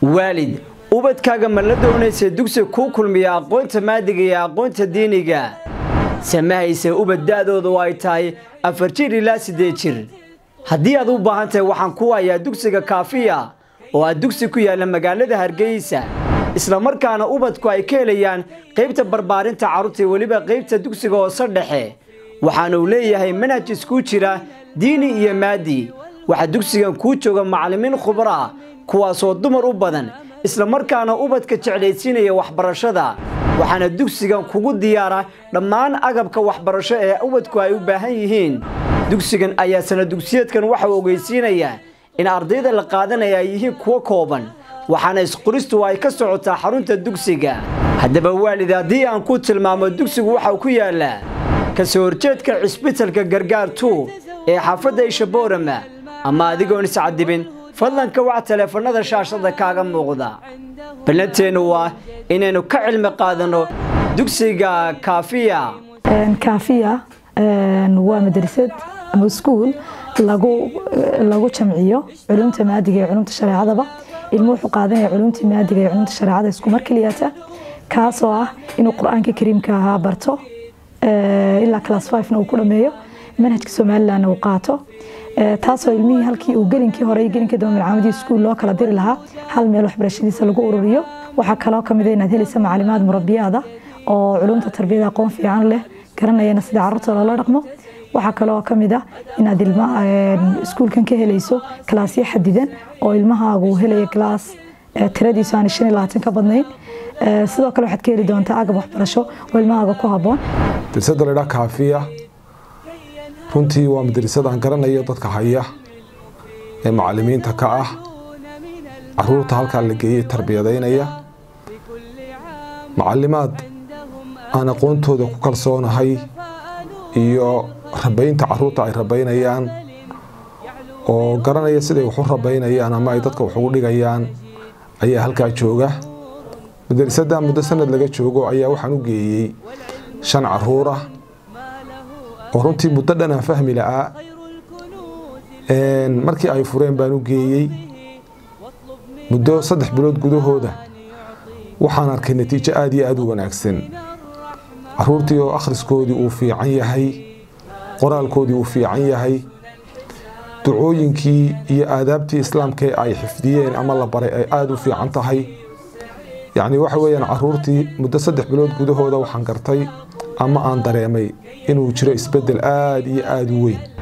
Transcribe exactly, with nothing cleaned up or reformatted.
والد ubadkaaga ma la doonaysa dugsi ku kulmiya aqoonta maadiga iyo aqoonta diiniga samahaysa ubad daadoodu ay tahay afar jir ilaa siddeed jir haddii aad u baahan tahay waxaan ku hayaa dugsiga kaafiya oo aad dugsi ku yaala magaalada Hargeysa isla markaana ubadku ay ka helayaan qaybta barbaarinta carruurta waliba qaybta dugsiga hoose dhexe waxaana uu leeyahay manhaj isku jira diini iyo maadi waxa dugsigan ku jooga macallimiin khubara kuwaas oo dumar u badan isla markaana ubadka jeclaysiinaya waxbarashada waxaana dugsigan kugu diyaara dhammaan agabka waxbarasho ee ubadku ay u baahan yihiin dugsigan ayaa sanad dugsiyeedkan waxa uu ogeysiinaya in ardayda la qaadanaya ay yihiin kuwa kooban waxaana isqoristu ay ka socotaa xarunta dugsiga haddaba waalid haddii aan ku tilmaamo dugsigu waxa uu ku yaalaa ka soo horjeedka cisbitaalka gargaar two ee xaafadda Ishaboorama ama adigoon iscadibin fadlan ka wac telefoonada shaashada kaaga muuqda balanteenu waa inaynu ka cilmi qaadano dugsiga kaafiya kaafiya waa madrasad ama iskuul lagu lagu jamciyo culumta maadiga iyo culumta shariicadaba ilmuhu wuxuu qaadanaya culumta maadiga iyo culumta shariicada isku mar kaliya kaas oo ah inuu quraanka kariimka ah barto ilaa class five na uu ku dhameeyo manhajka Soomaaliland uu qaato taasoo ilmihii halkii uu gelinkii hore gelinkii dambe macaamidii iskuul loo kala diri lahaa hal meel waxbarashadiisa lagu ururiyo waxa kale oo kamid ah inaad helayso macluumaad murabbiyada oo culumta tarbiyada aqoon fiican leh garanayna sida carruurta loola dhaqmo waxa kale oo kamid ah inaad ilmaha iskuulkan ka helayso classyo xadidan oo ilmahaagu helayo class tiradiisu aan shan iyo labaatan ka badnayn sidoo kale waxaad ka heli doontaa agab waxbarasho oo ilmahaaga ku haboon tirsadda la kaafiya runtii waa madrasad aan garanayo dadka haya ee macallimiinta ka ah carruurta halka la geeyay tarbiyadeynaya macallimaad aan aqoontooda ku kalsoonahay iyo rabaynta carruurta ay rabaynayaan oo garanaya siday wax u rabaynayaan ama ay dadka wax ugu dhigayaan ayaa halka jooga madrasadda muddo sanad laga joogo ayaa waxaan u geeyay shan carruur ah runtii muddo dhan aan fahmi lahaa markii ay fureen baan u geeyay muddo saddex bilood gudahooda waxaan arkay natiijo aad iyo aad u wanaagsan carruurtii oo akhriskoodii uu fiican yahay qoraalkoodii uu fiican yahay ducooyinkii iyo aadaabtii islaamka ay xifdiyeen ama la baray ay aad u fiican tahay yacni waxa weeyaan carruurtii muddo saddex bilood gudahooda waxaan gartay ama aan dareemay inuu jiro isbedel aad iyo aad u weyn